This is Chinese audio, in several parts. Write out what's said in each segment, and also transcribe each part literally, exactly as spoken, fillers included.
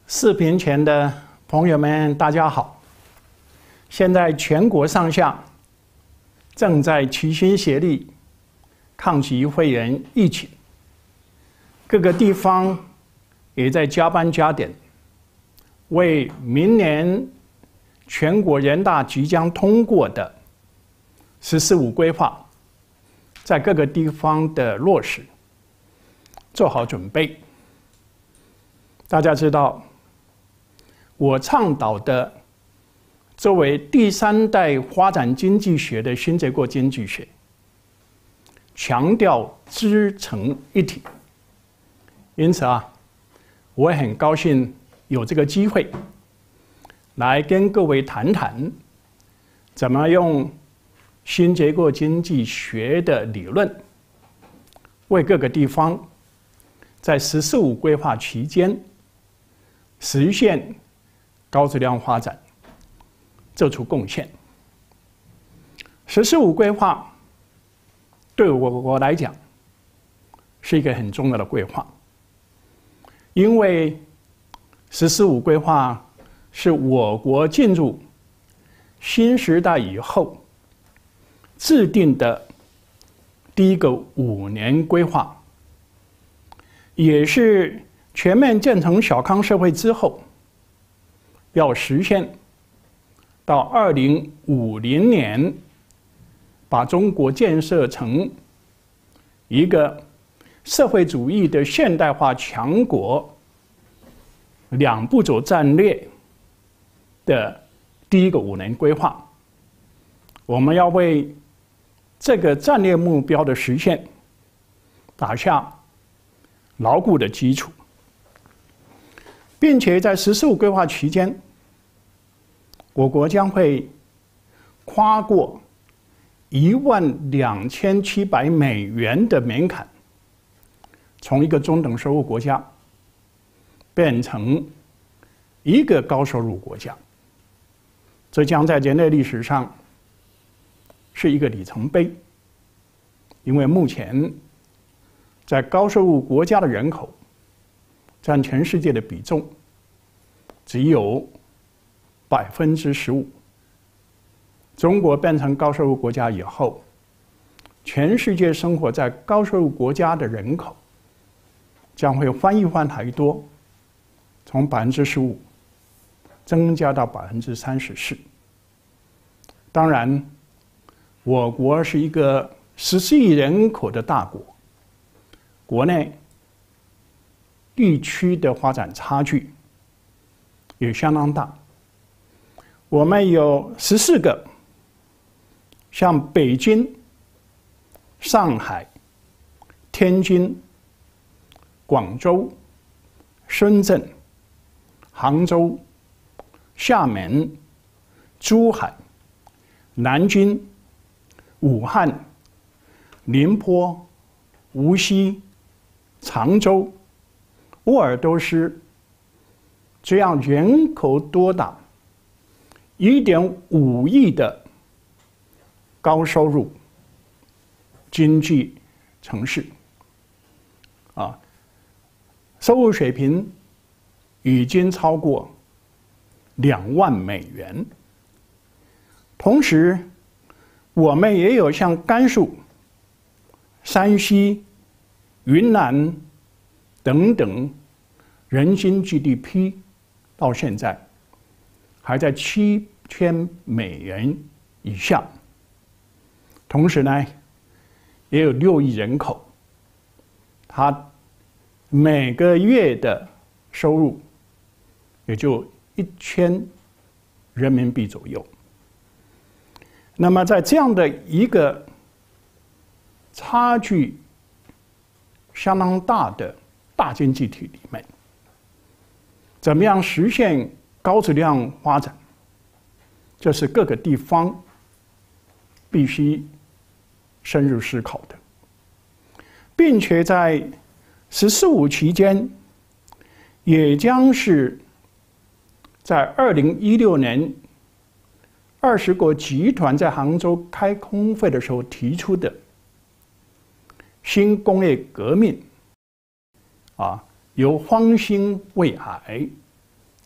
视频前的朋友们，大家好！现在全国上下正在齐心协力抗击肺炎疫情，各个地方也在加班加点，为明年全国人大即将通过的“十四五”规划，在各个地方的落实做好准备。大家知道，我倡导的作为第三代发展经济学的新结构经济学，强调知成一体。因此啊，我很高兴有这个机会来跟各位谈谈，怎么用新结构经济学的理论，为各个地方在“十四五”规划期间实现高质量发展做出贡献。“十四五”规划对我国来讲是一个很重要的规划，因为“十四五”规划是我国进入新时代以后制定的第一个五年规划，也是全面建成小康社会之后要实现到二零五零年，把中国建设成一个社会主义的现代化强国两步走战略的第一个五年规划。我们要为这个战略目标的实现打下牢固的基础，并且在“十四五”规划期间，我国将会跨过一万两千七百美元的门槛，从一个中等收入国家变成一个高收入国家。这将在人类历史上是一个里程碑，因为目前在高收入国家的人口占全世界的比重只有百分之十五。中国变成高收入国家以后，全世界生活在高收入国家的人口将会翻一番还多，从百分之十五增加到百分之三十四。当然，我国是一个十四亿人口的大国，国内地区的发展差距也相当大。我们有十四个像北京、上海、天津、广州、深圳、杭州、厦门、珠海、南京、武汉、宁波、无锡、常州、鄂尔多斯，这样人口多达一点五亿的高收入经济城市，啊，收入水平已经超过两万美元。同时，我们也有像甘肃、山西、云南等等，人均 G D P 到现在还在七千美元以下。同时呢，也有六亿人口，他每个月的收入也就一千人民币左右。那么在这样的一个差距相当大的大经济体里面，怎么样实现高质量发展，这是各个地方必须深入思考的，并且在“十四五”期间，也将是在二零一六年二十国集团在杭州开峰会的时候提出的新工业革命，啊，由方兴未艾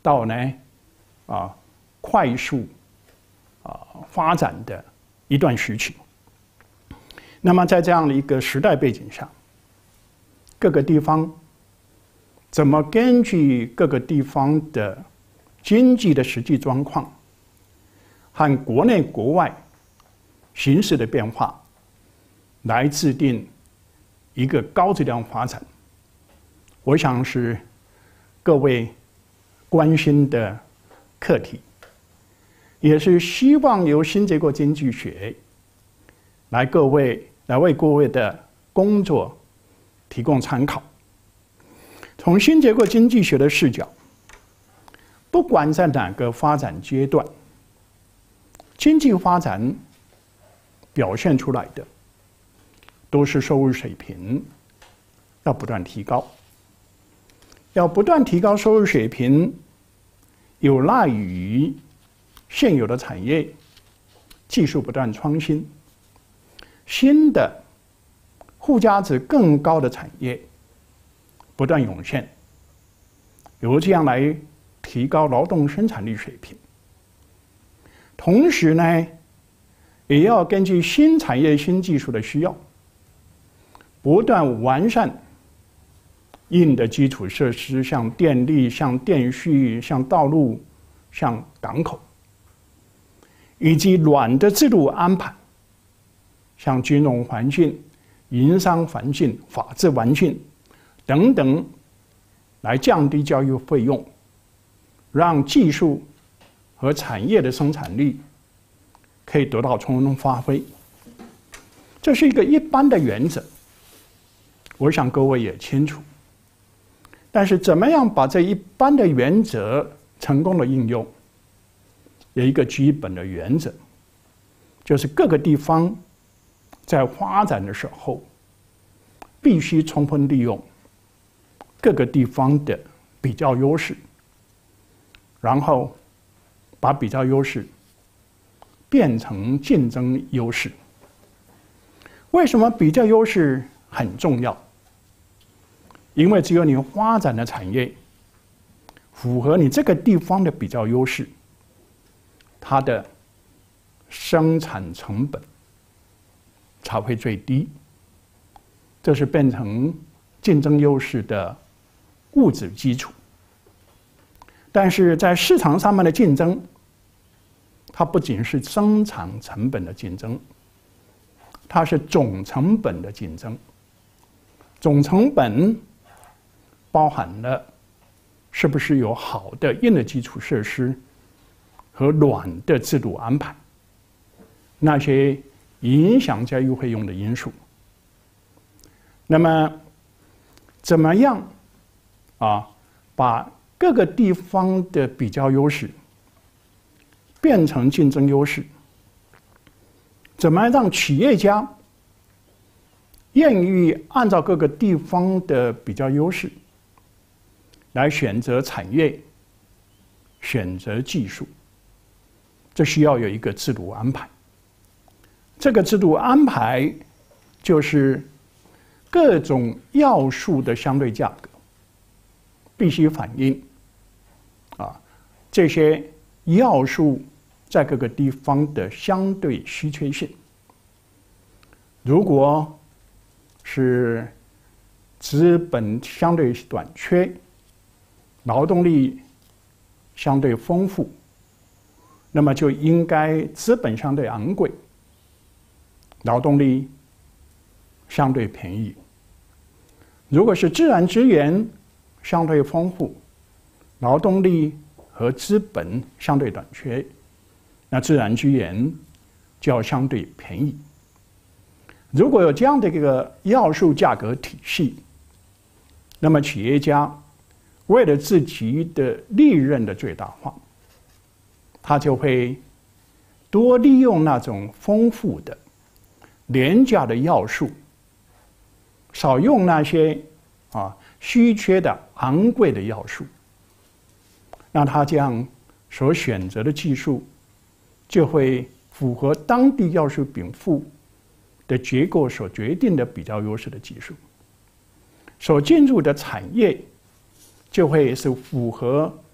到呢啊快速啊发展的一段时期。那么在这样的一个时代背景下，各个地方怎么根据各个地方的经济的实际状况和国内国外形势的变化，来制定一个高质量发展，我想是各位关心的课题，也是希望由新结构经济学来各位来为各位的工作提供参考。从新结构经济学的视角，不管在哪个发展阶段，经济发展表现出来的都是收入水平要不断提高。要不断提高收入水平，有赖于现有的产业技术不断创新，新的附加值更高的产业不断涌现，由这样来提高劳动生产力水平。同时呢，也要根据新产业新技术的需要，不断完善硬的基础设施，像电力、像电讯、像道路、像港口，以及软的制度安排，像金融环境、营商环境、法治环境等等，来降低教育费用，让技术和产业的生产力可以得到充分发挥。这是一个一般的原则，我想各位也清楚。但是怎么样把这一般的原则成功的应用，有一个基本的原则，就是各个地方在发展的时候，必须充分利用各个地方的比较优势，然后把比较优势变成竞争优势。为什么比较优势很重要？因为只有你发展的产业符合你这个地方的比较优势，它的生产成本才会最低，这是变成竞争优势的物质基础。但是在市场上面的竞争，它不仅是生产成本的竞争，它是总成本的竞争。总成本包含了是不是有好的硬的基础设施和软的制度安排，那些影响教育费用的因素。那么怎么样啊，把各个地方的比较优势变成竞争优势？怎么让企业家愿意按照各个地方的比较优势来选择产业、选择技术？这需要有一个制度安排。这个制度安排就是各种要素的相对价格必须反映啊这些要素在各个地方的相对稀缺性。如果是资本相对短缺，劳动力相对丰富，那么就应该资本相对昂贵，劳动力相对便宜。如果是自然资源相对丰富，劳动力和资本相对短缺，那自然资源就要相对便宜。如果有这样的一个要素价格体系，那么企业家为了自己的利润的最大化，他就会多利用那种丰富的、廉价的要素，少用那些啊稀缺的、昂贵的要素。那他这样所选择的技术，就会符合当地要素禀赋的结构所决定的比较优势的技术，所进入的产业就会是符合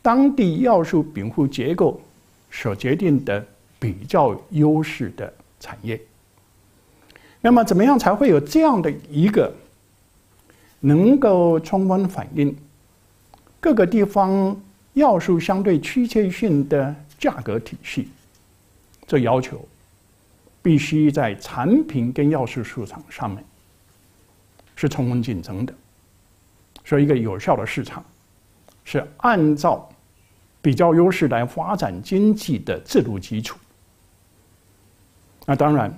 当地要素禀赋结构所决定的比较优势的产业。那么，怎么样才会有这样的一个能够充分反映各个地方要素相对趋切性的价格体系？这要求必须在产品跟要素市场上面是充分竞争的。所以，一个有效的市场是按照比较优势来发展经济的制度基础。那当然，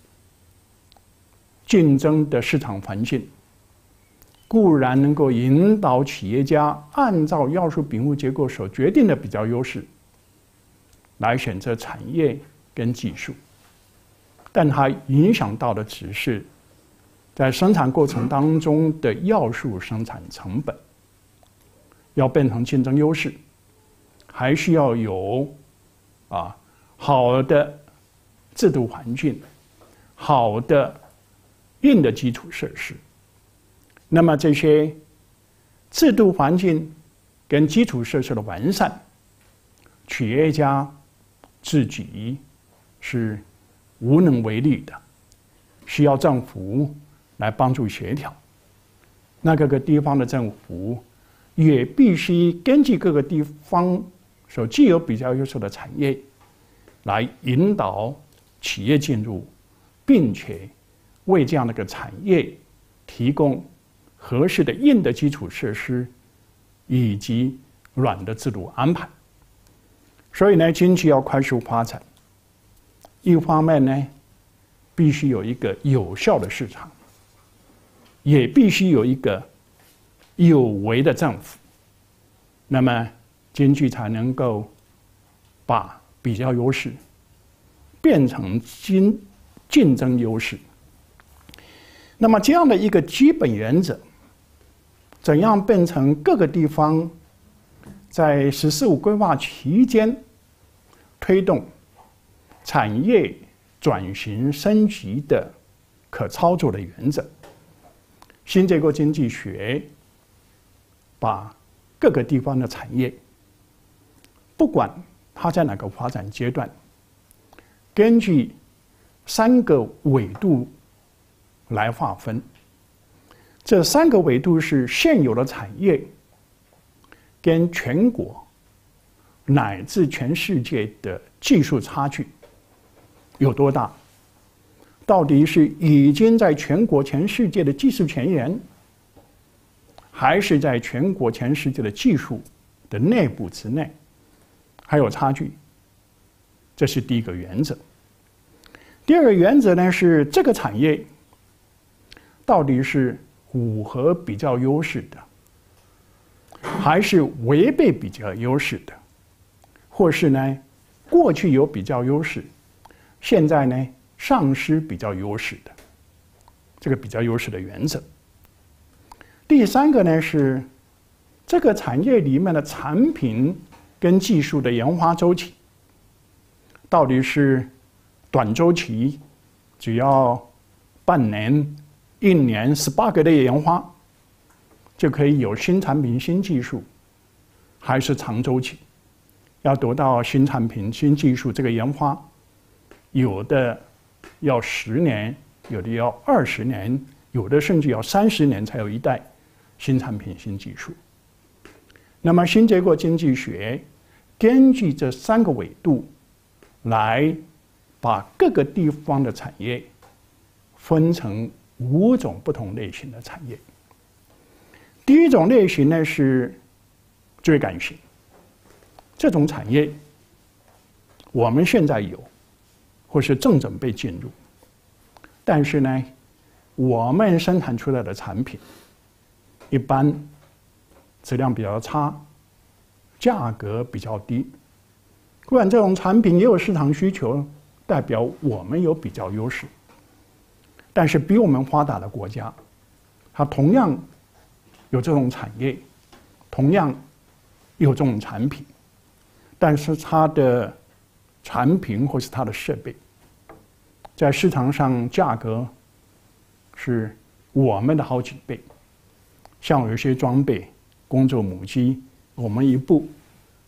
竞争的市场环境固然能够引导企业家按照要素禀赋结构所决定的比较优势来选择产业跟技术，但它影响到的只是在生产过程当中的要素生产成本。要变成竞争优势，还需要有啊好的制度环境，好的硬的基础设施。那么这些制度环境跟基础设施的完善，企业家自己是无能为力的，需要政府来帮助协调。那各个地方的政府也必须根据各个地方所具有比较优秀的产业，来引导企业进入，并且为这样的一个产业提供合适的硬的基础设施以及软的制度安排。所以呢，经济要快速发展，一方面呢，必须有一个有效的市场，也必须有一个有为的政府，那么经济才能够把比较优势变成竞竞争优势。那么这样的一个基本原则，怎样变成各个地方在“十四五”规划期间推动产业转型升级的可操作的原则？新结构经济学把各个地方的产业，不管它在哪个发展阶段，根据三个纬度来划分。这三个纬度是现有的产业跟全国乃至全世界的技术差距有多大？到底是已经在全国全世界的技术前沿，还是在全国全世界的技术的内部之内还有差距？这是第一个原则。第二个原则呢，是这个产业到底是符合比较优势的，还是违背比较优势的，或是呢过去有比较优势，现在呢丧失比较优势的，这个比较优势的原则。第三个呢，是这个产业里面的产品跟技术的研发周期，到底是短周期，只要半年、一年、十八个月的研发就可以有新产品、新技术，还是长周期，要得到新产品、新技术这个研发，有的要十年，有的要二十年，有的甚至要三十年才有一代新产品、新技术。那么新结构经济学根据这三个纬度来把各个地方的产业分成五种不同类型的产业。第一种类型呢是追赶型，这种产业我们现在有，或是正准备进入，但是呢，我们生产出来的产品一般质量比较差，价格比较低。不然这种产品也有市场需求，代表我们有比较优势。但是比我们发达的国家，它同样有这种产业，同样有这种产品，但是它的产品或是它的设备，在市场上价格是我们的好几倍。像有些装备、工作母机，我们一部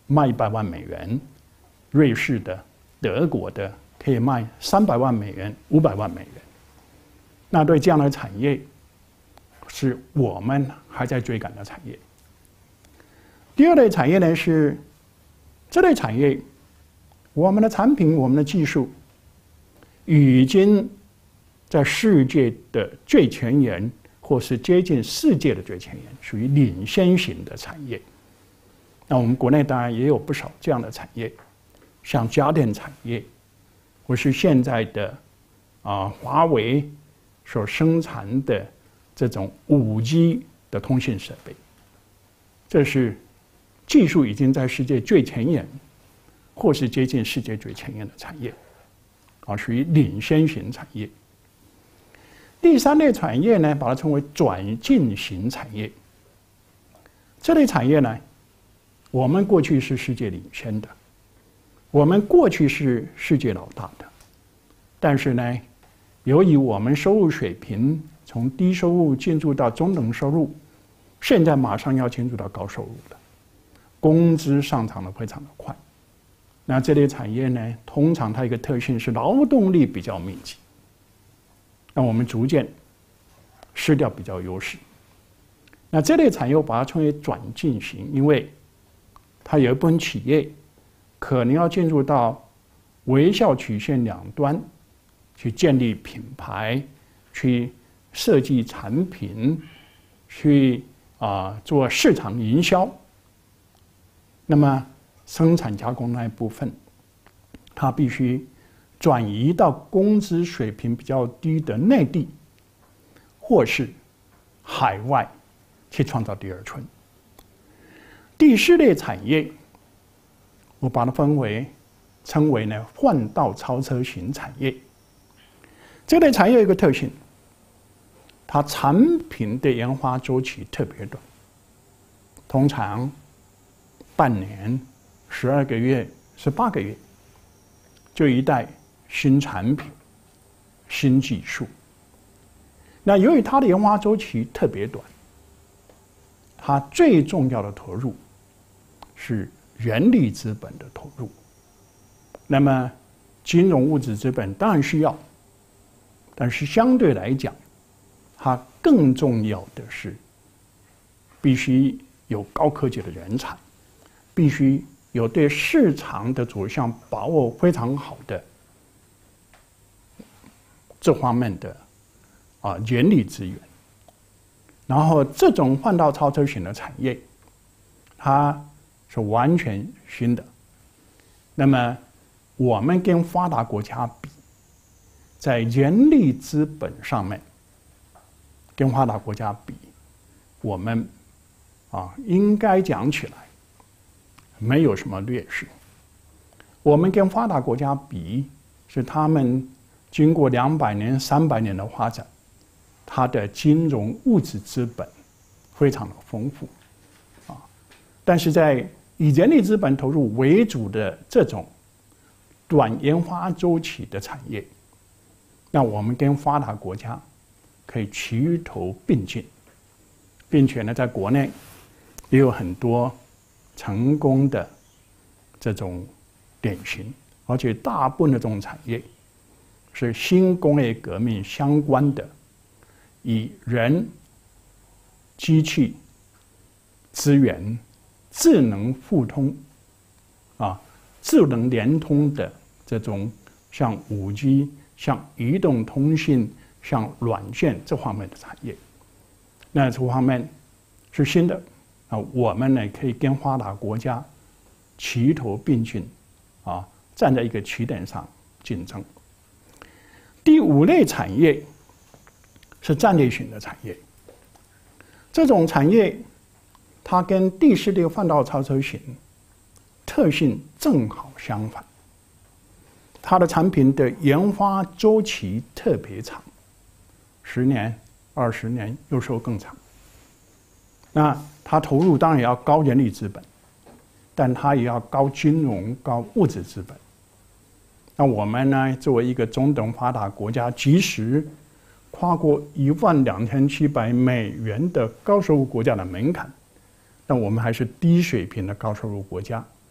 卖一百万美元，瑞士的、德国的可以卖三百万美元、五百万美元。那对这样的产业，是我们还在追赶的产业。第二类产业呢是这类产业，我们的产品、我们的技术已经在世界的最前沿，或是接近世界的最前沿，属于领先型的产业。那我们国内当然也有不少这样的产业，像家电产业，或是现在的啊华为所生产的这种五 G 的通信设备，这是技术已经在世界最前沿，或是接近世界最前沿的产业，啊，属于领先型产业。第三类产业呢，把它称为转进型产业。这类产业呢，我们过去是世界领先的，我们过去是世界老大的，但是呢，由于我们收入水平从低收入进入到中等收入，现在马上要进入到高收入了，工资上涨的非常的快。那这类产业呢，通常它一个特性是劳动力比较密集，那我们逐渐失掉比较优势。那这类产业我把它称为转进型，因为它有一部分企业可能要进入到微笑曲线两端去建立品牌，去设计产品，去啊、呃、做市场营销。那么生产加工那一部分，它必须转移到工资水平比较低的内地，或是海外去创造第二春。第四类产业，我把它分为称为呢换道超车型产业。这类产业有一个特性，它产品的研发周期特别短，通常半年、十二个月、十八个月就一代新产品、新技术。那由于它的研发周期特别短，它最重要的投入是人力资本的投入。那么金融物质资本当然需要，但是相对来讲，它更重要的是必须有高科技的人才，必须有对市场的走向把握非常好的这方面的啊人力资源。然后这种换道超车型的产业，它是完全新的。那么我们跟发达国家比，在人力资本上面，跟发达国家比，我们啊应该讲起来没有什么劣势。我们跟发达国家比，是他们经过两百年、三百年的发展，它的金融物质资本非常的丰富，啊，但是在以人力资本投入为主的这种短研发周期的产业，那我们跟发达国家可以齐头并进，并且呢，在国内也有很多成功的这种典型，而且大部分的这种产业是新工业革命相关的，以人、机器、资源、智能互通啊。智能联通的这种像五 G、像移动通信、像软件这方面的产业，那这方面是新的啊，我们呢可以跟发达国家齐头并进啊，站在一个起点上竞争。第五类产业是战略型的产业，这种产业它跟第四类换道超车型特性正好相反，它的产品的研发周期特别长，十年、二十年，有时候更长。那它投入当然也要高人力资本，但它也要高金融、高物质资本。那我们呢，作为一个中等发达国家，即使跨过一万两千七百美元的高收入国家的门槛，但我们还是低水平的高收入国家。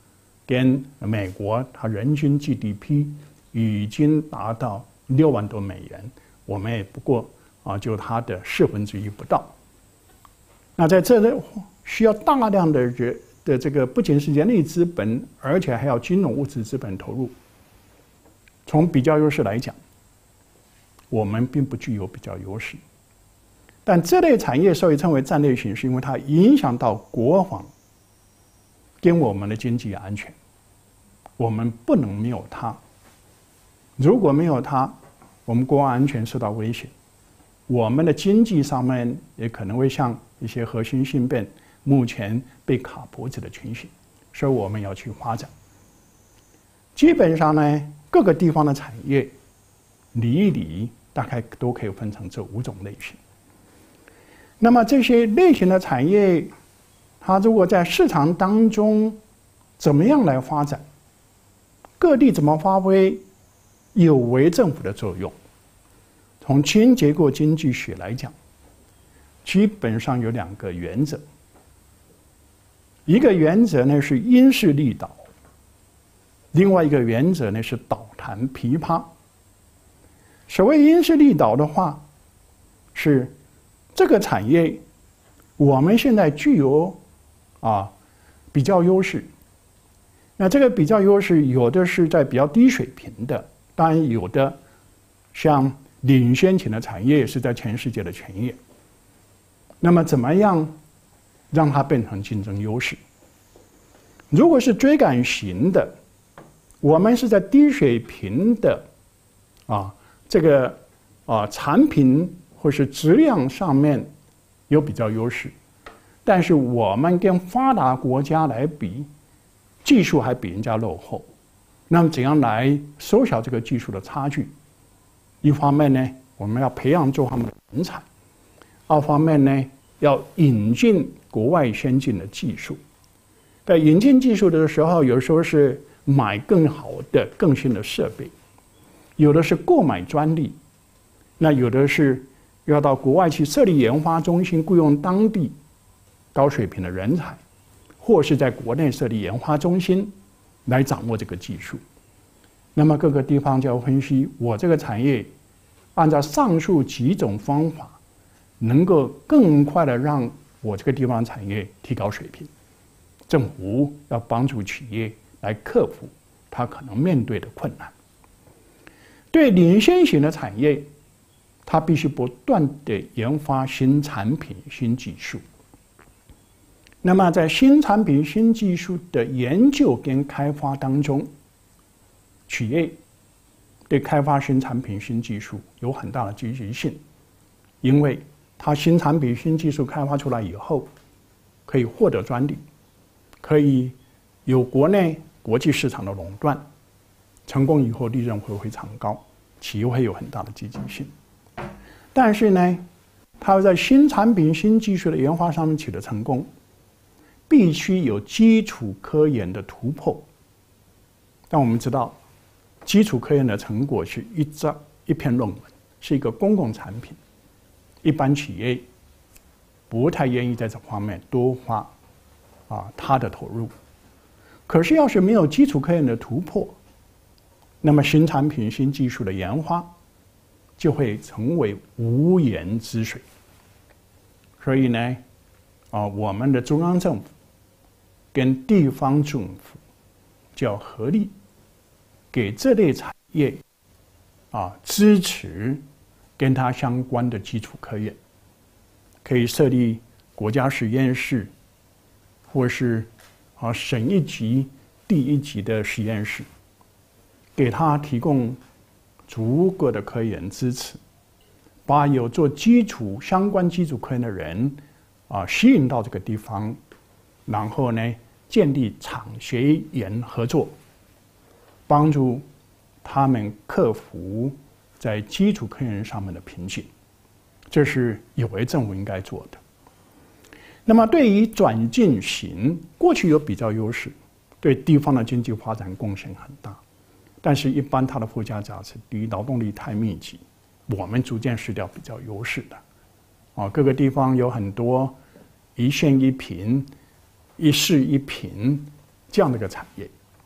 跟美国，它人均 G D P 已经达到六万多美元，我们也不过啊，就它的四分之一不到。那在这呢，需要大量的人的这个，不仅是人力资本，而且还要金融物质资本投入。从比较优势来讲，我们并不具有比较优势。但这类产业受称为战略型，是因为它影响到国防跟我们的经济安全，我们不能没有它。如果没有它，我们国家安全受到威胁，我们的经济上面也可能会像一些核心芯片目前被卡脖子的情形，所以我们要去发展。基本上呢，各个地方的产业理一理，大概都可以分成这五种类型。那么这些类型的产业，它如果在市场当中怎么样来发展，各地怎么发挥有为政府的作用？从轻结构经济学来讲，基本上有两个原则。一个原则呢是因势利导，另外一个原则呢是导弹琵琶。所谓因势利导的话，是这个产业我们现在具有啊比较优势。那这个比较优势，有的是在比较低水平的，当然有的像领先型的产业是在全世界的前沿。那么怎么样让它变成竞争优势？如果是追赶型的，我们是在低水平的啊这个啊产品或是质量上面有比较优势，但是我们跟发达国家来比，技术还比人家落后。那么怎样来缩小这个技术的差距？一方面呢，我们要培养这方面的人才；二方面呢，要引进国外先进的技术。在引进技术的时候，有时候是买更好的、更新的设备，有的是购买专利，那有的是要到国外去设立研发中心，雇佣当地高水平的人才，或是在国内设立研发中心来掌握这个技术。那么各个地方就要分析，我这个产业按照上述几种方法，能够更快的让我这个地方产业提高水平。政府要帮助企业来克服它可能面对的困难。对领先型的产业，它必须不断的研发新产品、新技术。那么在新产品、新技术的研究跟开发当中，企业对开发新产品、新技术有很大的积极性，因为它新产品、新技术开发出来以后，可以获得专利，可以有国内、国际市场的垄断，成功以后利润会非常高，企业会有很大的积极性。但是呢，它要在新产品、新技术的研发上面取得成功，必须有基础科研的突破。但我们知道，基础科研的成果是一张一篇论文，是一个公共产品，一般企业不太愿意在这方面多花啊它的投入。可是要是没有基础科研的突破，那么新产品、新技术的研发就会成为无源之水。所以呢，啊，我们的中央政府跟地方政府就要合力给这类产业啊支持跟它相关的基础科研，可以设立国家实验室，或是啊省一级、地一级的实验室，给它提供足够的科研支持，把有做基础相关基础科研的人啊吸引到这个地方，然后呢建立厂学研合作，帮助他们克服在基础科研上面的瓶颈，这是有为政府应该做的。那么对于转进型，过去有比较优势，对地方的经济发展贡献很大，但是一般它的附加价值低，劳动力太密集，我们逐渐失掉比较优势的。啊，各个地方有很多一县一贫、一市一贫这样的一个产业，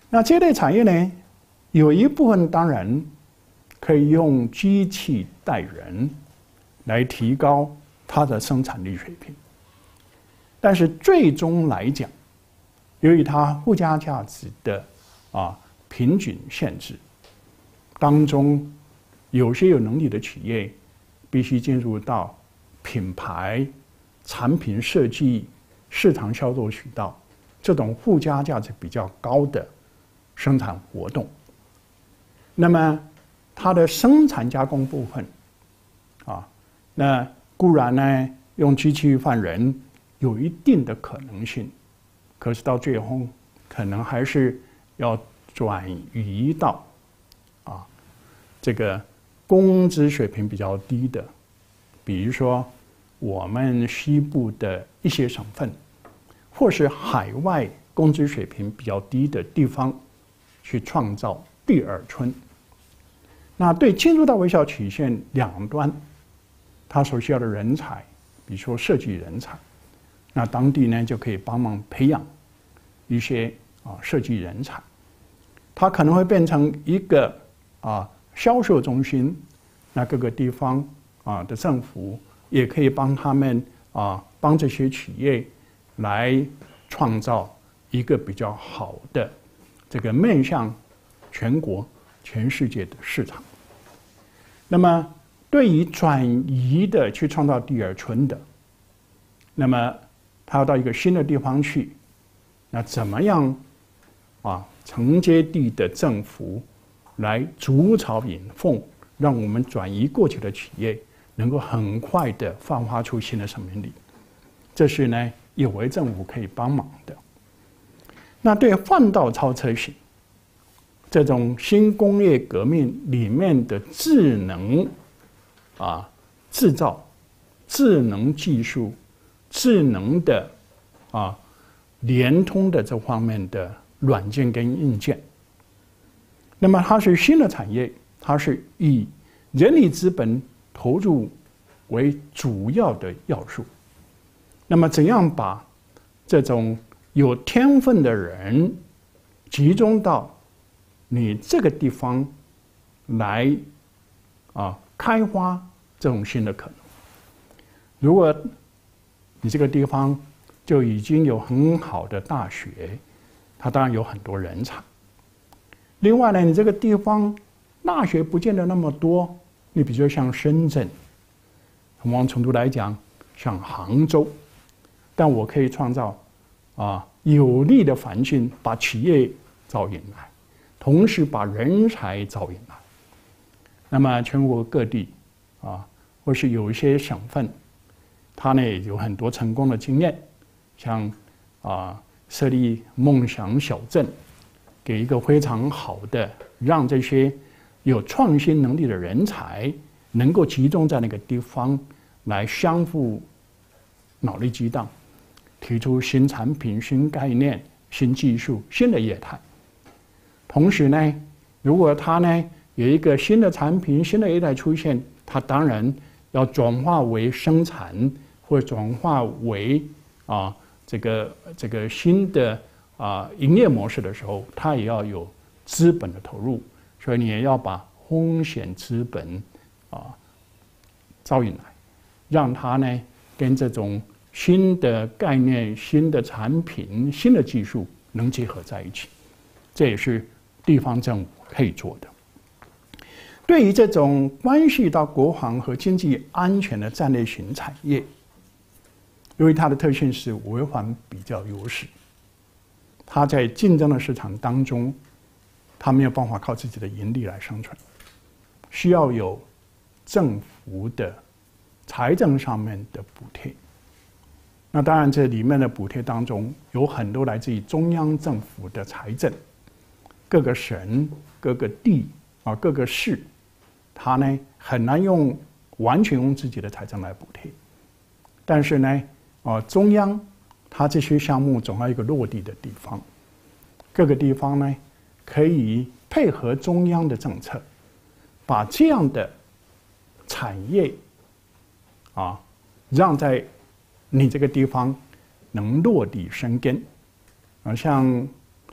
那这类产业呢，有一部分当然可以用机器带人来提高它的生产力水平，但是最终来讲，由于它附加价值的啊瓶颈限制当中，有些有能力的企业必须进入到品牌、产品设计、市场销售渠道这种附加价值比较高的生产活动。那么它的生产加工部分啊，那固然呢用机器换人有一定的可能性，可是到最后可能还是要转移到啊这个工资水平比较低的，比如说我们西部的一些省份，或是海外工资水平比较低的地方，去创造第二春。那对进入到微小曲线两端，他所需要的人才，比如说设计人才，那当地呢就可以帮忙培养一些啊设计人才，它可能会变成一个啊销售中心，那各个地方啊的政府也可以帮他们啊帮这些企业来创造一个比较好的这个面向全国、全世界的市场。那么对于转移的去创造第二春的，那么他要到一个新的地方去，那怎么样啊承接地的政府来筑巢引凤，让我们转移过去的企业能够很快的焕发出新的生命力，这是呢有为政府可以帮忙的。那对换道超车型这种新工业革命里面的智能啊制造、智能技术、智能的啊联通的这方面的软件跟硬件，那么它是新的产业，它是以人力资本投入为主要的要素。那么怎样把这种有天分的人集中到你这个地方来啊开发这种新的可能？如果你这个地方就已经有很好的大学，它当然有很多人才。另外呢，你这个地方大学不见得那么多，你比如说像深圳，从某种程度来讲，像杭州，但我可以创造啊有利的环境，把企业招引来，同时把人才招引来。那么全国各地啊，或是有一些省份，它呢有很多成功的经验，像啊设立梦想小镇，给一个非常好的，让这些有创新能力的人才能够集中在那个地方来相互脑力激荡，提出新产品、新概念、新技术、新的业态。同时呢，如果它呢有一个新的产品、新的业态出现，它当然要转化为生产，或转化为啊这个这个新的啊营业模式的时候，它也要有资本的投入，所以你也要把风险资本啊招引来，让它呢跟这种新的概念、新的产品、新的技术能结合在一起，这也是地方政府可以做的。对于这种关系到国防和经济安全的战略型产业，由于它的特性是微环比较优势，它在竞争的市场当中，它没有办法靠自己的盈利来生存，需要有政府的财政上面的补贴。那当然，这里面的补贴当中有很多来自于中央政府的财政，各个省、各个地啊、各个市，它呢很难用完全用自己的财政来补贴。但是呢，啊中央它这些项目总要有一个落地的地方，各个地方呢可以配合中央的政策，把这样的产业啊让在你这个地方能落地生根。啊，像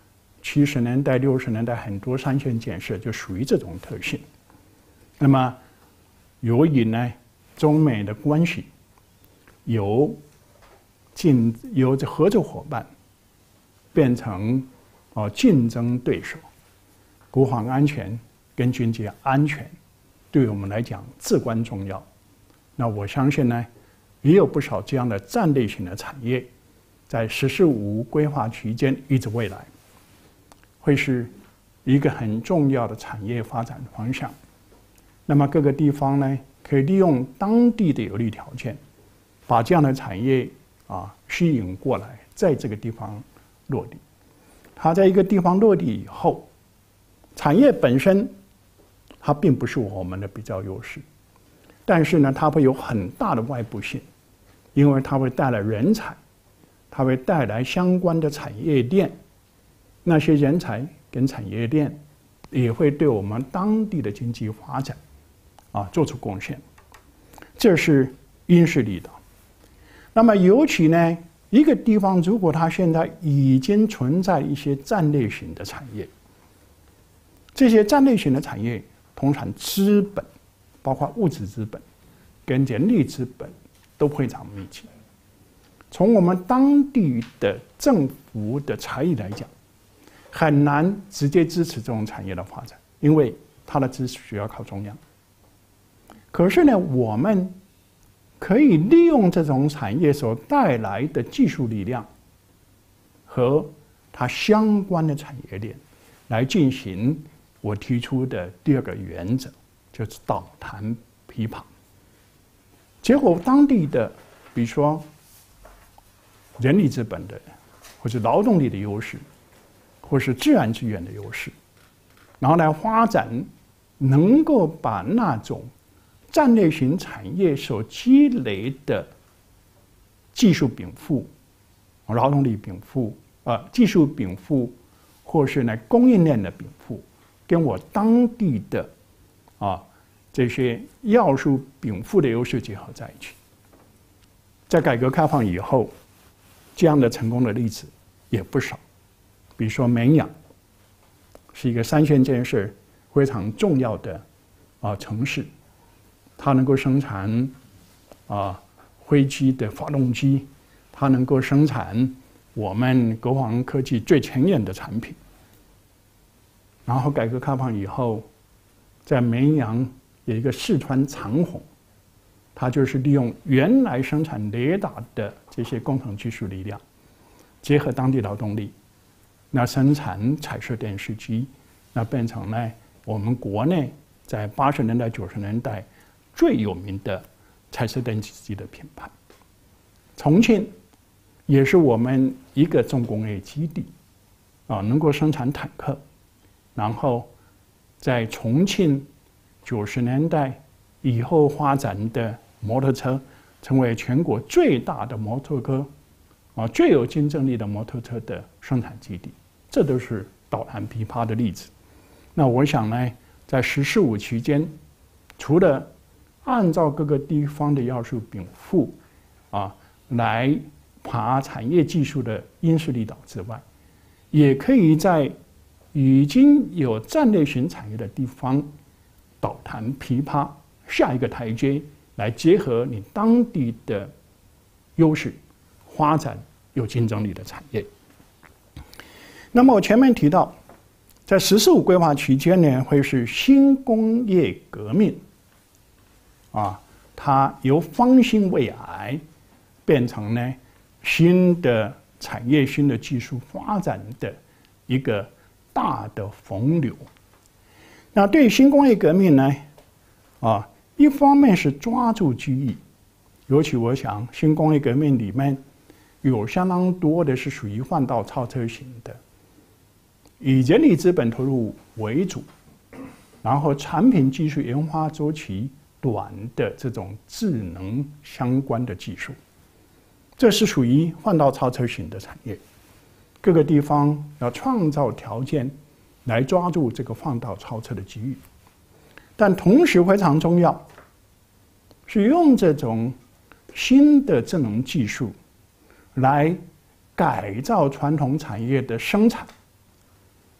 七十年代、六十年代很多三线建设就属于这种特性。那么，由于呢中美的关系由竞由这合作伙伴变成哦竞争对手，国防安全跟军事安全对我们来讲至关重要。那我相信呢，也有不少这样的战略型的产业，在“十四五”规划期间一直未来，会是一个很重要的产业发展方向。那么各个地方呢，可以利用当地的有利条件，把这样的产业啊吸引过来，在这个地方落地。它在一个地方落地以后，产业本身它并不是我们的比较优势，但是呢，它会有很大的外部性，因为它会带来人才，它会带来相关的产业链，那些人才跟产业链也会对我们当地的经济发展啊做出贡献。这是因势利导。那么尤其呢，一个地方如果它现在已经存在一些战略型的产业，这些战略型的产业通常资本，包括物质资本跟人力资本都非常密集。从我们当地的政府的财力来讲，很难直接支持这种产业的发展，因为它的支持需要靠中央。可是呢，我们可以利用这种产业所带来的技术力量和它相关的产业链，来进行我提出的第二个原则，就是导谈琵琶。结果当地的，比如说人力资本的，或是劳动力的优势，或是自然资源的优势，然后来发展，能够把那种战略型产业所积累的技术禀赋、劳动力禀赋、呃技术禀赋，或是呢供应链的禀赋，跟我当地的啊这些要素禀赋的优势结合在一起。在改革开放以后，这样的成功的例子也不少。比如说绵阳是一个三线建设非常重要的啊城市，它能够生产啊飞机的发动机，它能够生产我们国防科技最前沿的产品。然后改革开放以后，在绵阳有一个四川长虹，它就是利用原来生产雷达的这些工程技术力量，结合当地劳动力，那生产彩色电视机，那变成了我们国内在八十年代、九十年代最有名的彩色电视机的品牌。重庆也是我们一个重工业基地，啊，能够生产坦克，然后在重庆九十年代以后发展的摩托车，成为全国最大的摩托车啊，最有竞争力的摩托车的生产基地，这都是导弹琵琶的例子。那我想呢，在“十四五”期间，除了按照各个地方的要素禀赋啊，来爬产业技术的因势利导之外，也可以在已经有战略型产业的地方，导弹琵琶下一个台阶，来结合你当地的优势，发展有竞争力的产业。那么我前面提到，在“十四五”规划期间呢，会是新工业革命，啊，它由方兴未艾变成呢新的产业、新的技术发展的一个大的洪流。那对于新工业革命呢，啊，一方面是抓住机遇，尤其我想新工业革命里面有相当多的是属于换道超车型的，以人力资本投入为主，然后产品技术研发周期短的这种智能相关的技术，这是属于换道超车型的产业。各个地方要创造条件来抓住这个换道超车的机遇，但同时非常重要，是用这种新的智能技术来改造传统产业的生产，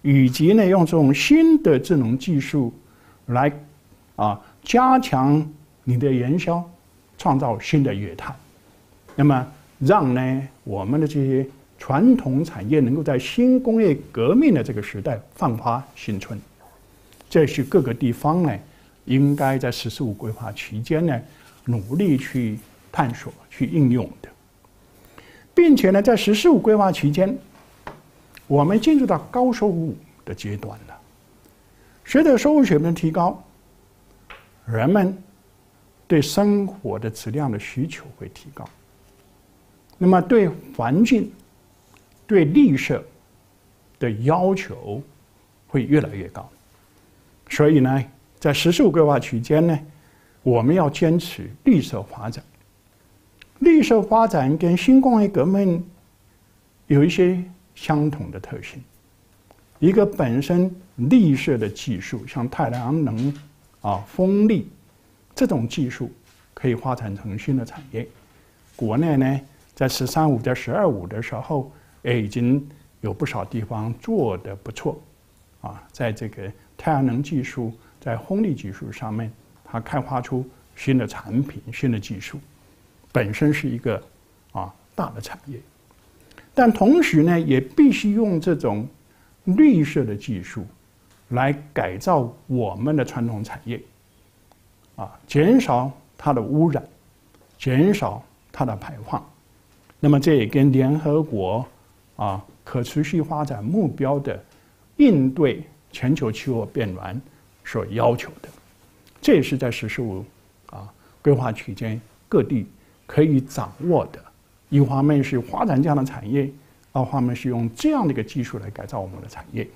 以及呢用这种新的智能技术来啊加强你的营销，创造新的业态，那么让呢我们的这些传统产业能够在新工业革命的这个时代焕发新春。这是各个地方呢应该在“十四五”规划期间呢努力去探索、去应用的，并且呢，在“十四五”规划期间，我们进入到高收入的阶段了。随着收入水平的提高，人们对生活的质量的需求会提高，那么对环境、对绿色的要求会越来越高。所以呢，在“十四五”规划期间呢，我们要坚持绿色发展。绿色发展跟新工业革命有一些相同的特性。一个本身绿色的技术，像太阳能、啊风力这种技术，可以发展成新的产业。国内呢，在“十三五”在“十二五”的时候，也已经有不少地方做得不错，啊，在这个太阳能技术、在风力技术上面，它开发出新的产品、新的技术，本身是一个啊大的产业。但同时呢，也必须用这种绿色的技术来改造我们的传统产业，啊，减少它的污染，减少它的排放。那么这也跟联合国啊可持续发展目标的应对全球气候变暖所要求的。这也是在“十四五”啊规划期间各地可以掌握的。一方面是发展这样的产业，二方面是用这样的一个技术来改造我们的产业。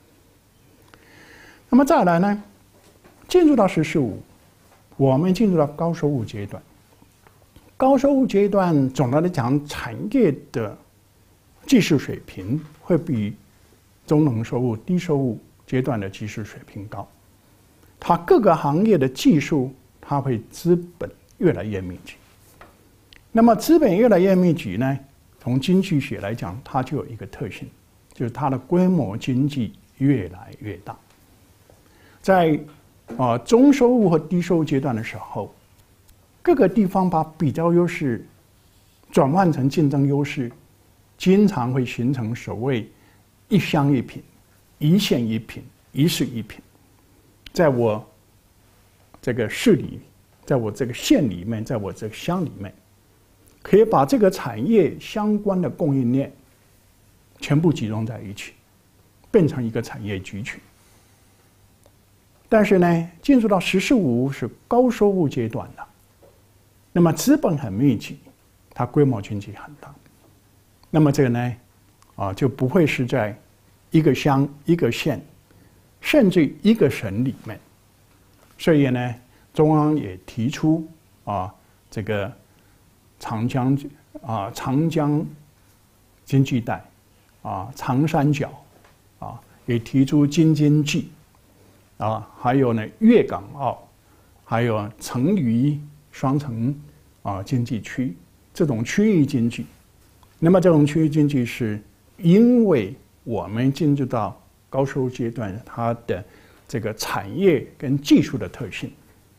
那么再来呢，进入到“十四五”，我们进入到高收入阶段。高收入阶段，总的来讲，产业的技术水平会比中等收入、低收入阶段的技术水平高。它各个行业的技术，它会资本越来越密集。那么资本越来越密集呢，从经济学来讲，它就有一个特性，就是它的规模经济越来越大。在啊、呃、中收入和低收入阶段的时候，各个地方把比较优势转换成竞争优势，经常会形成所谓一乡一品、一县一品、一市一品。在我这个市里，在我这个县里面，在我这个乡里面，可以把这个产业相关的供应链全部集中在一起，变成一个产业集群。但是呢，进入到“十四五”是高收入阶段了，那么资本很密集，它规模经济很大，那么这个呢，啊就不会是在一个乡、一个县，甚至一个省里面。所以呢，中央也提出啊，这个长江啊长江经济带啊长三角啊，也提出京津冀啊，还有呢粤港澳，还有成渝双城啊经济区这种区域经济。那么这种区域经济是因为我们进入到高收入阶段，它的这个产业跟技术的特性，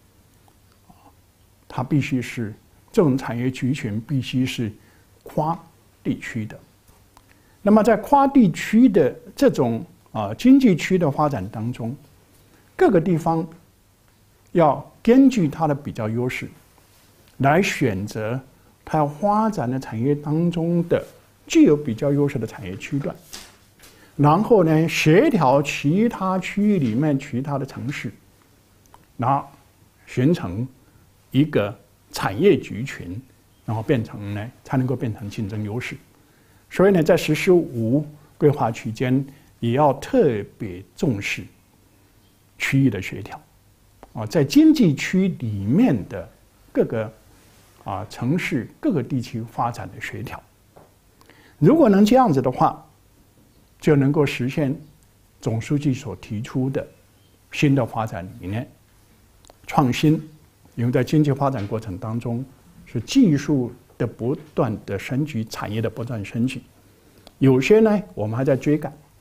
它必须是这种产业集群必须是跨地区的。那么在跨地区的这种啊经济区的发展当中，各个地方要根据它的比较优势，来选择它要发展的产业当中的具有比较优势的产业区段。然后呢，协调其他区域里面其他的城市，然后形成一个产业集群，然后变成呢，才能够变成竞争优势。所以呢，在“十四五”规划期间，也要特别重视区域的协调，啊，在经济区里面的各个啊城市、各个地区发展的协调。如果能这样子的话，就能够实现总书记所提出的新的发展理念。创新，因为在经济发展过程当中，是技术的不断的升级，产业的不断升级。有些呢，我们还在追赶，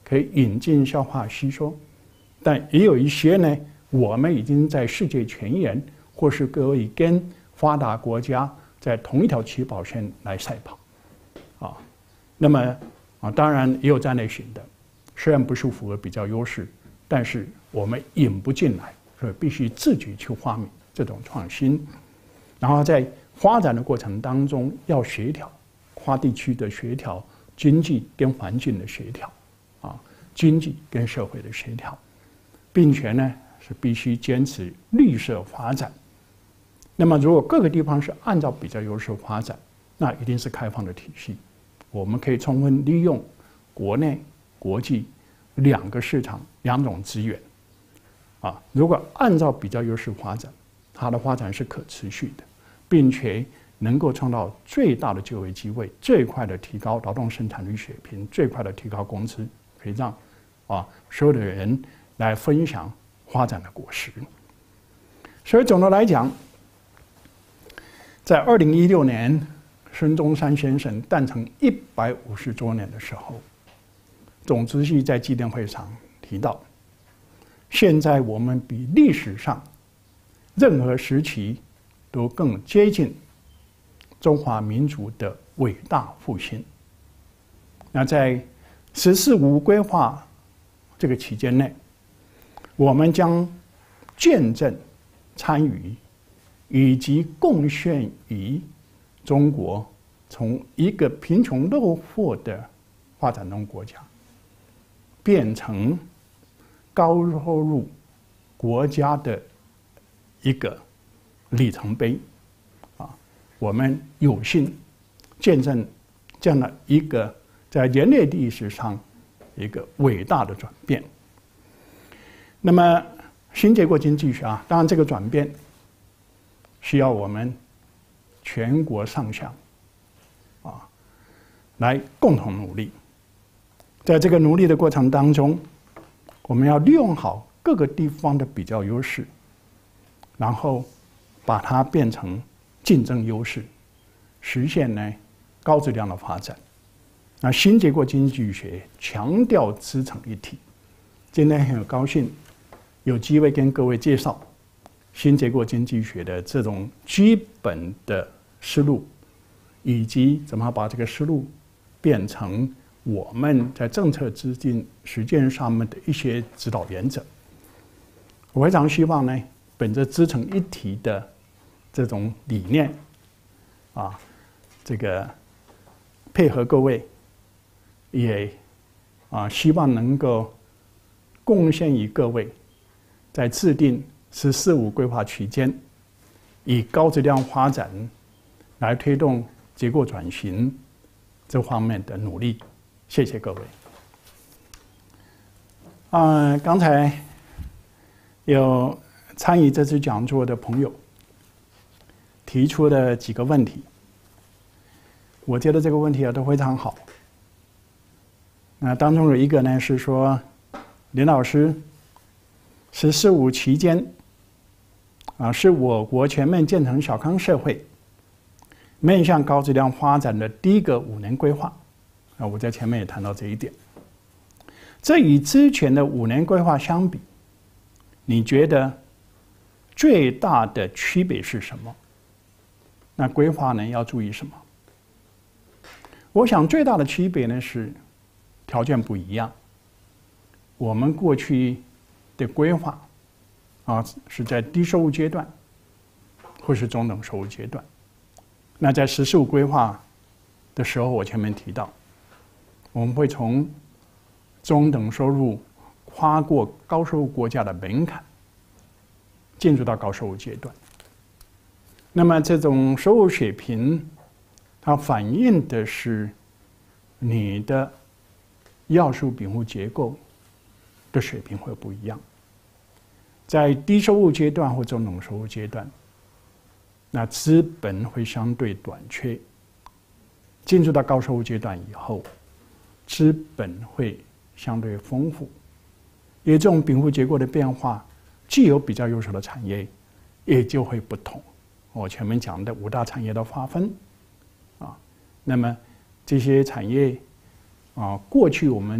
可以引进、消化、吸收，但也有一些呢，我们已经在世界前沿，或是可以跟发达国家在同一条起跑线来赛跑，啊，那么啊，当然也有战略型的，虽然不是符合比较优势，但是我们引不进来，所以必须自己去发明这种创新，然后在发展的过程当中要协调，跨地区的协调，经济跟环境的协调，啊，经济跟社会的协调，并且呢是必须坚持绿色发展。那么如果各个地方是按照比较优势发展，那一定是开放的体系，我们可以充分利用国内、国际两个市场、两种资源。啊，如果按照比较优势发展，它的发展是可持续的，并且能够创造最大的就业机会，最快的提高劳动生产率水平，最快的提高工资，可以让啊所有的人来分享发展的果实。所以总的来讲，在二零一六年孙中山先生诞辰一百五十周年的时候，总主席在纪念会上提到，现在我们比历史上任何时期都更接近中华民族的伟大复兴。那在“十四五”规划这个期间内，我们将见证、参与以及贡献于中国从一个贫穷落后的发展中国家，变成高收入国家的一个里程碑，啊，我们有幸见证这样的一个在人类历史上一个伟大的转变。那么新结构经济学啊，当然这个转变需要我们全国上下啊来共同努力。在这个努力的过程当中，我们要利用好各个地方的比较优势，然后把它变成竞争优势，实现呢高质量的发展。那新结构经济学强调资成一体。今天很高兴有机会跟各位介绍新结构经济学的这种基本的思路，以及怎么把这个思路变成我们在政策制定实践上面的一些指导原则。我非常希望呢，本着资成一体的这种理念，啊，这个配合各位，也啊希望能够贡献于各位，在制定“十四五”规划期间，以高质量发展来推动结构转型这方面的努力。谢谢各位。啊，刚才有参与这次讲座的朋友提出了几个问题，我觉得这个问题啊都非常好。那当中有一个呢是说，林老师，“十四五”期间啊，是我国全面建成小康社会、面向高质量发展的第一个五年规划。啊，我在前面也谈到这一点。这与之前的五年规划相比，你觉得最大的区别是什么？那规划呢要注意什么？我想最大的区别呢是条件不一样。我们过去的规划啊是在低收入阶段，或是中等收入阶段。那在“十四五”规划的时候，我前面提到，我们会从中等收入跨过高收入国家的门槛，进入到高收入阶段。那么这种收入水平，它反映的是你的要素禀赋结构的水平会不一样。在低收入阶段或中等收入阶段，那资本会相对短缺。进入到高收入阶段以后，资本会相对丰富，因为这种禀赋结构的变化，既有比较优秀的产业，也就会不同。我前面讲的五大产业的划分，啊，那么这些产业啊，过去我们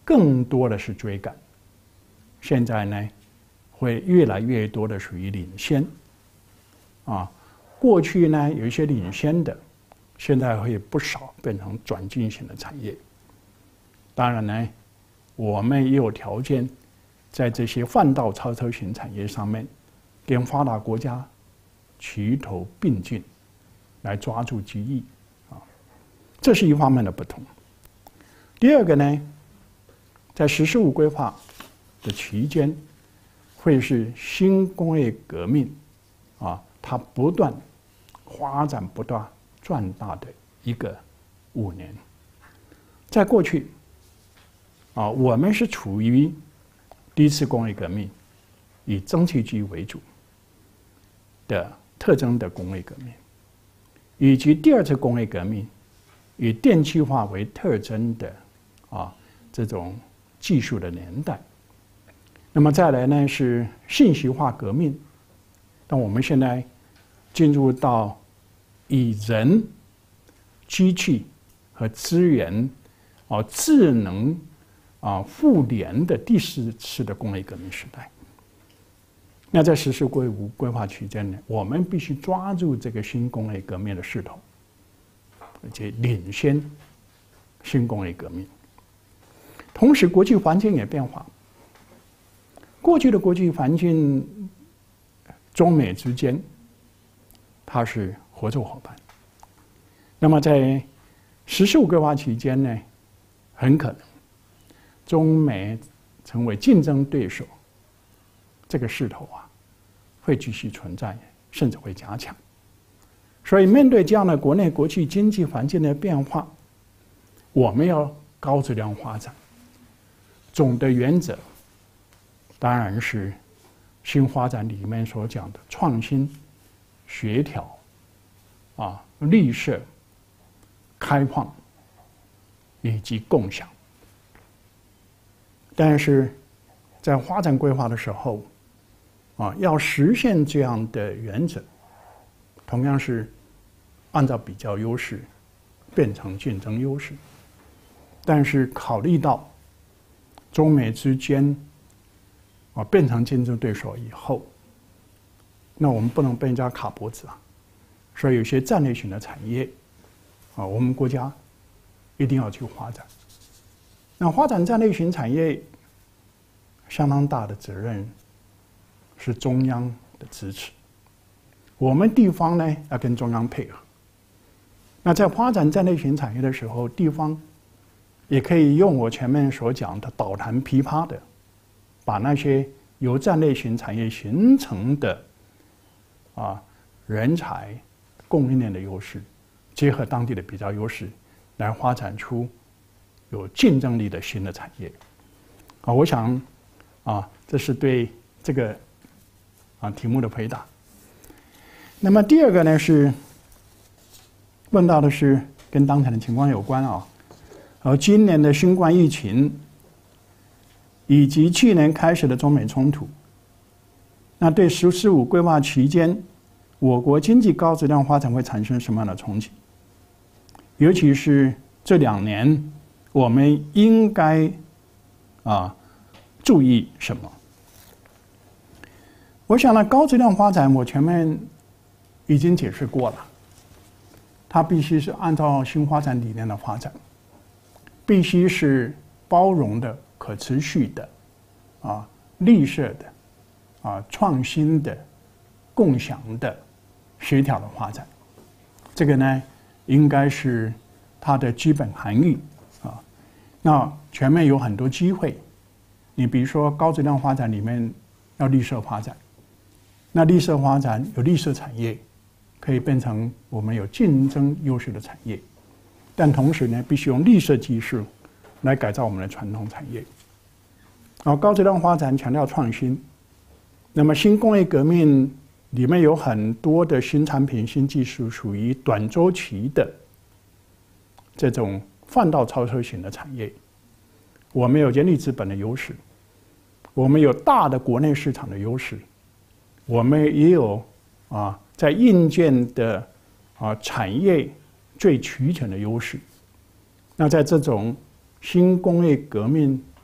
更多的是追赶。现在呢，会越来越多的属于领先。啊，过去呢有一些领先的，现在会不少变成转进型的产业。当然呢，我们也有条件在这些换道超车型产业上面，跟发达国家齐头并进，来抓住机遇。啊，这是一方面的不同。第二个呢，在“十四五”规划的期间，会是新工业革命啊，它不断发展、不断壮大的一个五年。在过去啊，我们是处于第一次工业革命以蒸汽机为主的特征的工业革命，以及第二次工业革命以电气化为特征的啊这种技术的年代。那么再来呢是信息化革命，但我们现在进入到以人、机器和资源啊智能啊互联的第四次的工业革命时代。那在“十四五”规划期间呢，我们必须抓住这个新工业革命的势头，而且领先新工业革命。同时，国际环境也变化。过去的国际环境，中美之间，它是合作伙伴。那么在“十四五”规划期间呢，很可能中美成为竞争对手，这个势头啊，会继续存在，甚至会加强。所以，面对这样的国内国际经济环境的变化，我们要高质量发展。总的原则当然是新发展里面所讲的创新、协调、啊绿色、开放以及共享。但是在发展规划的时候，啊，要实现这样的原则，同样是按照比较优势变成竞争优势，但是考虑到中美之间啊变成竞争对手以后，那我们不能被人家卡脖子啊，所以有些战略性的产业啊，我们国家一定要去发展。那发展战略型产业，相当大的责任是中央的支持，我们地方呢要跟中央配合。那在发展战略型产业的时候，地方也可以用我前面所讲的倒弹琵琶的，把那些由战略型产业形成的啊人才供应链的优势，结合当地的比较优势，来发展出有竞争力的新的产业。啊，我想啊，这是对这个啊题目的回答。那么第二个呢是问到的是跟当前的情况有关啊。而今年的新冠疫情，以及去年开始的中美冲突，那对“十四五”规划期间，我国经济高质量发展会产生什么样的冲击？尤其是这两年，我们应该啊注意什么？我想呢，高质量发展我前面已经解释过了，它必须是按照新发展理念的发展。必须是包容的、可持续的、啊绿色的、啊创新的、共享的、协调的发展。这个呢，应该是它的基本含义啊。那前面有很多机会，你比如说高质量发展里面要绿色发展，那绿色发展有绿色产业，可以变成我们有竞争优势的产业。但同时呢，必须用绿色技术来改造我们的传统产业。然后高质量发展强调创新，那么新工业革命里面有很多的新产品、新技术属于短周期的这种换道超车型的产业。我们有人力资本的优势，我们有大的国内市场的优势，我们也有啊在硬件的啊产业最齐全的优势。那在这种新工业革命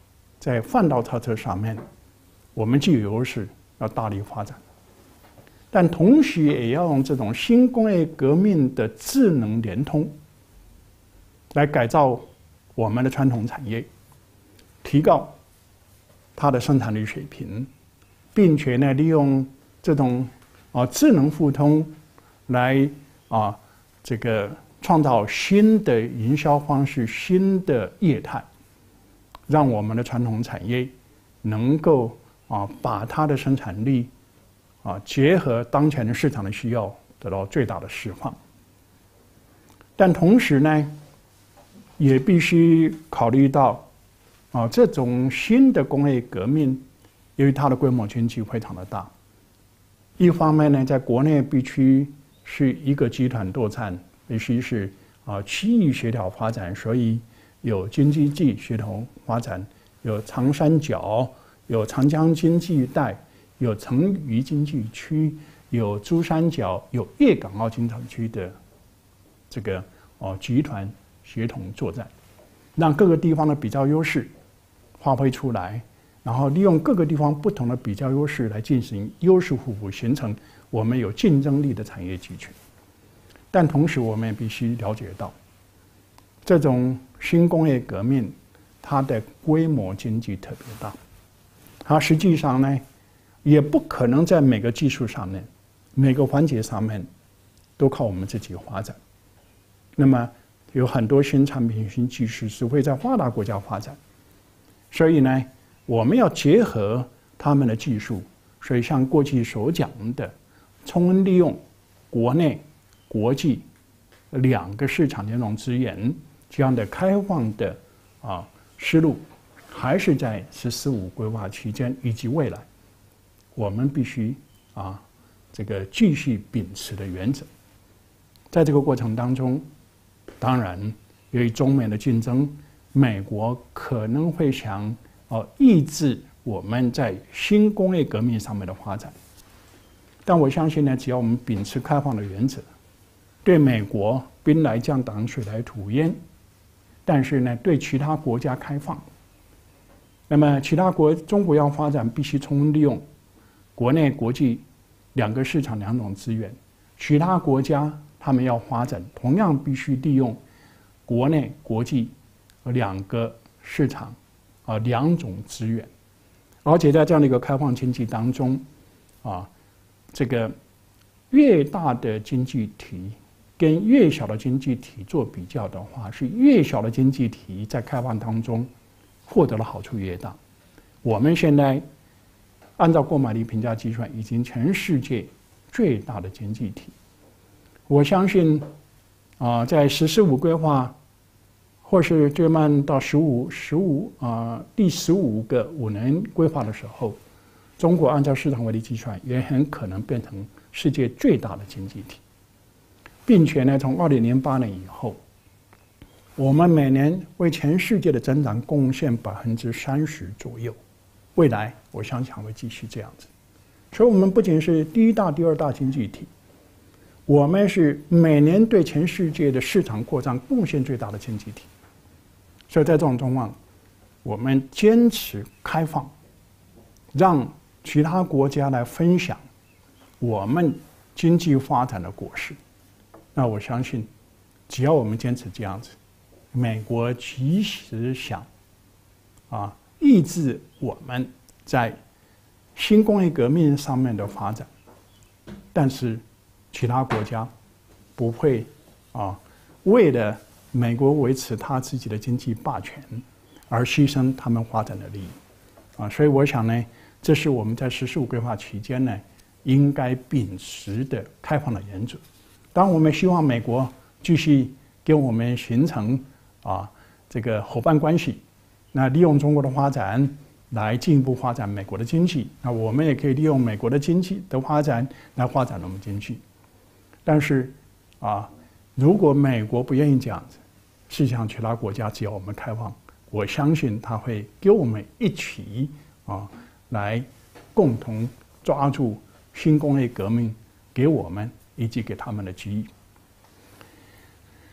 在半导体车上面，我们具有优势，要大力发展。但同时也要用这种新工业革命的智能联通，来改造我们的传统产业，提高它的生产力水平，并且呢，利用这种啊智能互通来啊这个创造新的营销方式、新的业态，让我们的传统产业能够啊把它的生产力啊结合当前的市场的需要，得到最大的释放。但同时呢，也必须考虑到啊这种新的工业革命，由于它的规模经济非常的大，一方面呢，在国内必须是一个集团作战，必须是啊区域协调发展，所以有京津冀协同发展，有长三角，有长江经济带，有成渝经济区，有珠三角，有粤港澳经济区的这个哦集团协同作战，让各个地方的比较优势发挥出来，然后利用各个地方不同的比较优势来进行优势互补，形成我们有竞争力的产业集群。但同时，我们也必须了解到，这种新工业革命，它的规模经济特别大，它实际上呢，也不可能在每个技术上面、每个环节上面都靠我们自己发展。那么，有很多新产品、新技术是会在发达国家发展，所以呢，我们要结合他们的技术。所以，像过去所讲的，充分利用国内、国际两个市场的这种资源，这样的开放的啊思路，还是在“十四五”规划期间以及未来，我们必须啊这个继续秉持的原则。在这个过程当中，当然由于中美的竞争，美国可能会想哦抑制我们在新工业革命上面的发展。但我相信呢，只要我们秉持开放的原则，对美国兵来将挡，水来土掩，但是呢，对其他国家开放。那么其他国中国要发展，必须充分利用国内国际两个市场两种资源；其他国家他们要发展，同样必须利用国内国际两个市场啊两种资源。而且在这样的一个开放经济当中，啊，这个越大的经济体跟越小的经济体做比较的话，是越小的经济体在开放当中获得的好处越大。我们现在按照购买力评价计算，已经全世界最大的经济体。我相信，啊，在“十四五”规划，或是最慢到十五、十五啊第十五个五年规划的时候，中国按照市场为例计算，也很可能变成世界最大的经济体，并且呢，从二零零八年以后，我们每年为全世界的增长贡献百分之三十左右，未来我相信还会继续这样子。所以，我们不仅是第一大、第二大经济体，我们是每年对全世界的市场扩张贡献最大的经济体。所以在这种状况，我们坚持开放，让其他国家来分享我们经济发展的果实。那我相信，只要我们坚持这样子，美国即使想啊抑制我们在新工业革命上面的发展，但是其他国家不会啊为了美国维持他自己的经济霸权而牺牲他们发展的利益啊，所以我想呢，这是我们在“十四五”规划期间呢应该秉持的开放的原则。当然，我们希望美国继续跟我们形成啊这个伙伴关系，那利用中国的发展来进一步发展美国的经济，那我们也可以利用美国的经济的发展来发展我们经济。但是啊，如果美国不愿意这样子，事实上其他国家只要我们开放，我相信他会跟我们一起啊来共同抓住新工业革命给我们以及给他们的机遇。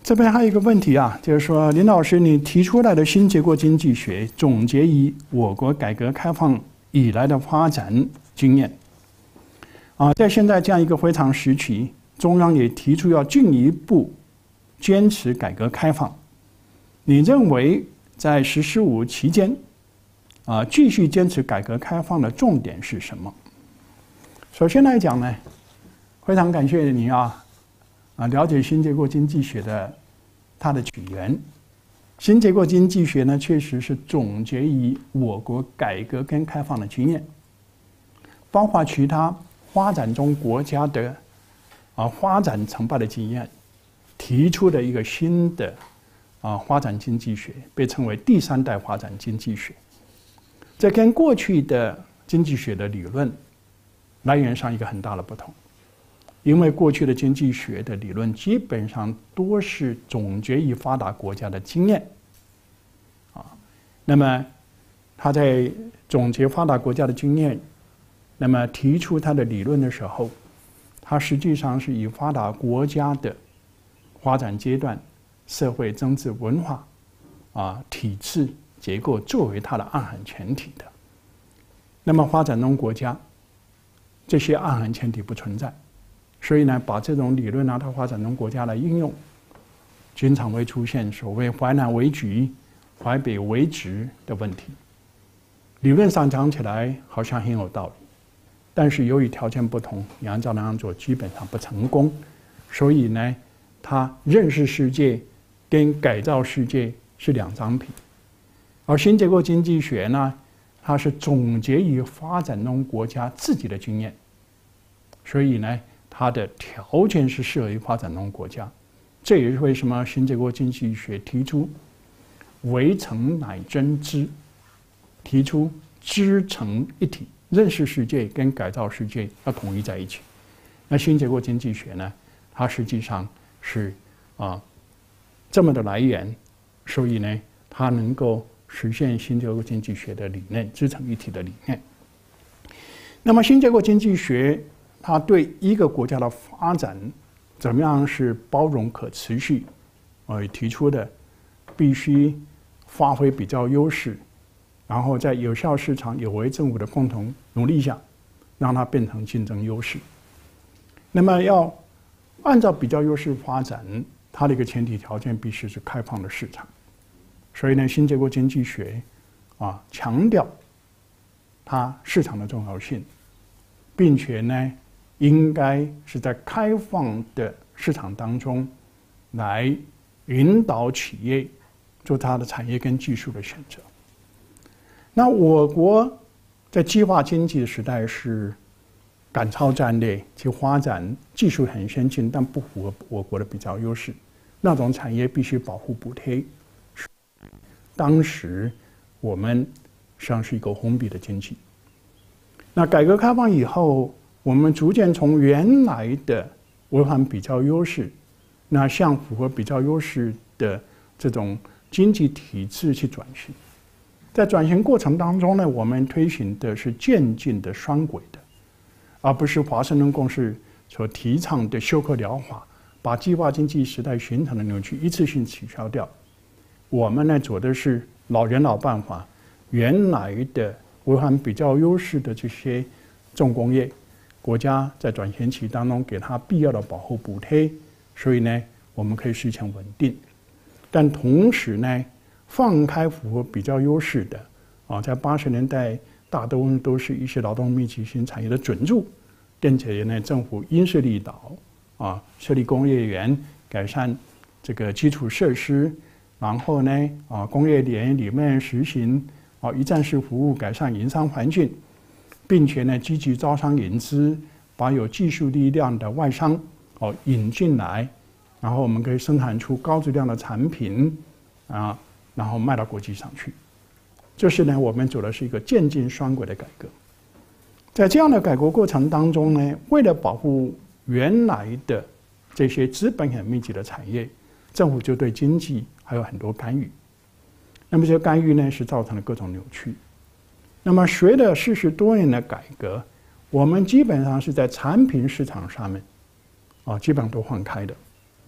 这边还有一个问题啊，就是说林老师，你提出来的新结构经济学总结于我国改革开放以来的发展经验啊，在现在这样一个非常时期，中央也提出要进一步坚持改革开放。你认为在“十四五”期间啊，继续坚持改革开放的重点是什么？首先来讲呢，非常感谢你啊。啊，了解新结构经济学的它的起源。新结构经济学呢，确实是总结于我国改革跟开放的经验，包括其他发展中国家的啊发展成败的经验，提出的一个新的啊发展经济学，被称为第三代发展经济学。这跟过去的经济学的理论来源上一个很大的不同。因为过去的经济学的理论基本上多是总结于发达国家的经验，啊，那么他在总结发达国家的经验，那么提出他的理论的时候，他实际上是以发达国家的发展阶段、社会、政治、文化啊体制结构作为他的暗含前提的。那么发展中国家这些暗含前提不存在。所以呢，把这种理论拿到发展中国家来应用，经常会出现所谓淮南为橘、淮北为枳的问题。理论上讲起来好像很有道理，但是由于条件不同，你按照那样做基本上不成功。所以呢，它认识世界跟改造世界是两张皮。而新结构经济学呢，它是总结于发展中国家自己的经验，所以呢，它的条件是适合于发展中国家，这也是为什么新结构经济学提出唯诚乃真知，提出知诚一体，认识世界跟改造世界要统一在一起。那新结构经济学呢，它实际上是啊这么的来源，所以呢，它能够实现新结构经济学的理念，知诚一体的理念。那么新结构经济学它对一个国家的发展怎么样是包容可持续，呃提出的必须发挥比较优势，然后在有效市场、有为政府的共同努力下，让它变成竞争优势。那么要按照比较优势发展，它的一个前提条件必须是开放的市场。所以呢，新结构经济学啊强调它市场的重要性，并且呢，应该是在开放的市场当中来引导企业做它的产业跟技术的选择。那我国在计划经济的时代是赶超战略，其发展技术很先进，但不符合我国的比较优势，那种产业必须保护补贴。当时我们实际上是一个封闭的经济。那改革开放以后，我们逐渐从原来的违反比较优势，那向符合比较优势的这种经济体制去转型。在转型过程当中呢，我们推行的是渐进的双轨的，而不是华盛顿共识所提倡的休克疗法，把计划经济时代形成的扭曲一次性取消掉。我们呢走的是老人老办法，原来的违反比较优势的这些重工业，国家在转型期当中给它必要的保护补贴，所以呢，我们可以实现稳定。但同时呢，放开符合比较优势的啊，在八十年代大多数都是一些劳动密集型产业的准入，并且呢，政府因势利导啊，设立工业园，改善这个基础设施，然后呢啊，工业园里面实行啊一站式服务，改善营商环境，并且呢积极招商引资，把有技术力量的外商哦引进来，然后我们可以生产出高质量的产品啊，然后卖到国际上去。这是呢，我们走的是一个渐进双轨的改革。在这样的改革过程当中呢，为了保护原来的这些资本很密集的产业，政府就对经济还有很多干预。那么这些干预呢，是造成了各种扭曲。那么随着四十多年的改革，我们基本上是在产品市场上面，啊，基本上都放开的。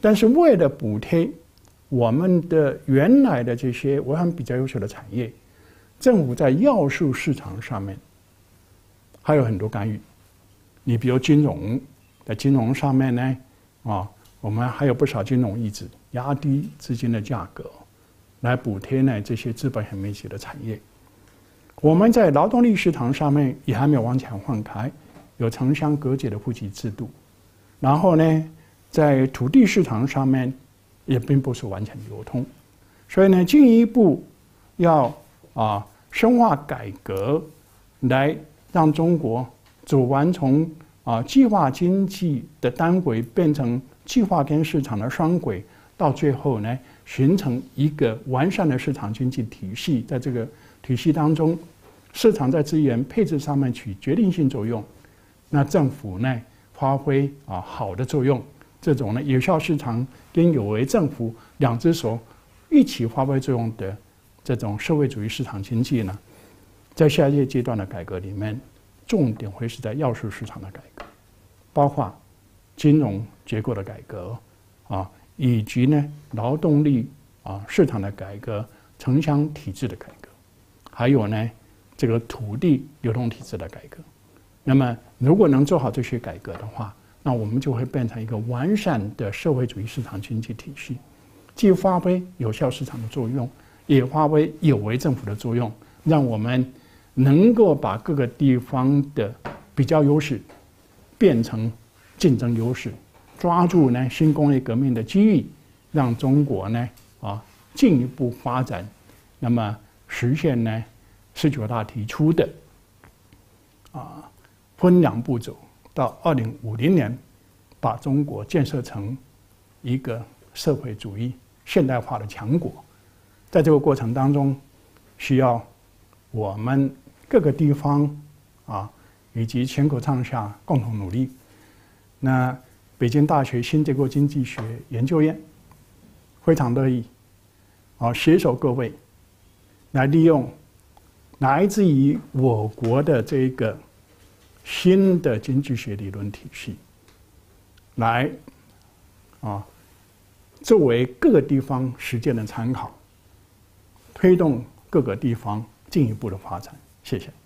但是为了补贴我们的原来的这些我们比较优秀的产业，政府在要素市场上面还有很多干预。你比如金融，在金融上面呢，啊，我们还有不少金融抑制，压低资金的价格，来补贴呢这些资本很密集的产业。我们在劳动力市场上面也还没有完全放开，有城乡隔绝的户籍制度。然后呢，在土地市场上面也并不是完全流通，所以呢，进一步要啊深化改革，来让中国走完从啊计划经济的单轨变成计划跟市场的双轨，到最后呢，形成一个完善的市场经济体系。在这个体系当中，市场在资源配置上面起决定性作用，那政府呢发挥啊好的作用。这种呢有效市场跟有为政府两只手一起发挥作用的这种社会主义市场经济呢，在下一阶段的改革里面，重点会是在要素市场的改革，包括金融结构的改革啊，以及呢劳动力啊市场的改革、城乡体制的改革，还有呢这个土地流通体制的改革。那么如果能做好这些改革的话，那我们就会变成一个完善的社会主义市场经济体系，既发挥有效市场的作用，也发挥有为政府的作用，让我们能够把各个地方的比较优势变成竞争优势，抓住呢新工业革命的机遇，让中国呢啊进一步发展，那么实现呢十九大提出的啊分两步走，到二零五零年把中国建设成一个社会主义现代化的强国。在这个过程当中，需要我们各个地方啊以及全国上下共同努力。那北京大学新结构经济学研究院非常乐意啊携手各位来利用来自于我国的这个新的经济学理论体系，来啊作为各个地方实践的参考，推动各个地方进一步的发展。谢谢。